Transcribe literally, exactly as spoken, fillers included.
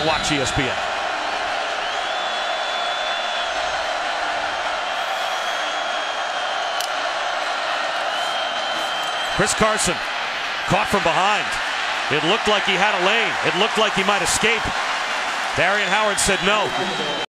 to watch E S P N. Chris Carson caught from behind. It looked like he had a lane. It looked like he might escape. Darrien Howard said no.